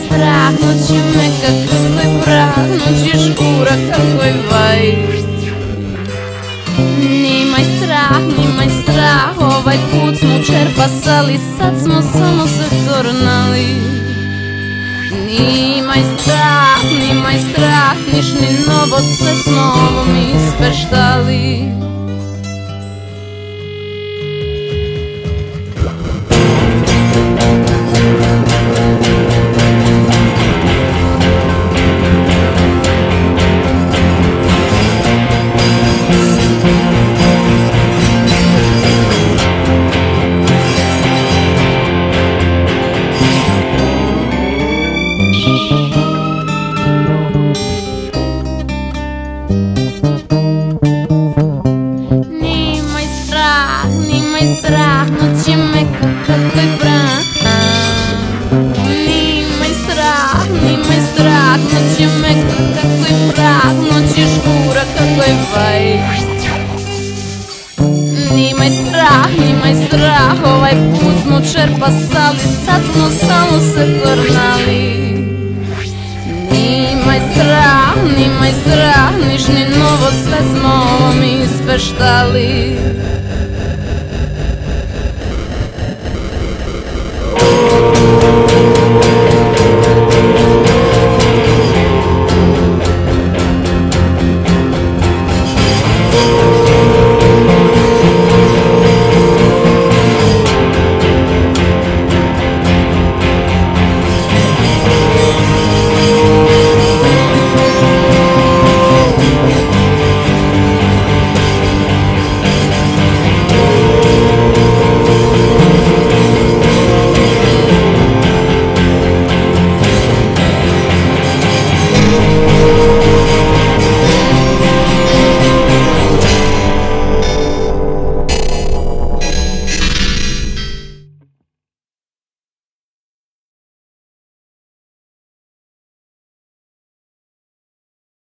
strah, noć je meka kako je prah, noć je škura kako je vaj. Nimaj strah, ovaj put smo čerpasali, sad smo samo se tornali. Nimaj strah, niš ni novo, sve smo ovom ispeštali. Nimaj strah, noć je meka kako je prah. Nimaj strah, noć je meka kako je prah, noć je škura kako je vaj. Nimaj strah, ovaj put smo čerpasali, sad smo samo se tornali. Nimaj strah, niš ni novo, sve smo ovom ispeštali.